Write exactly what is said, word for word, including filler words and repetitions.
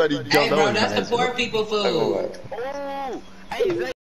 Hey, bro, that's the poor people food. Oh, hey,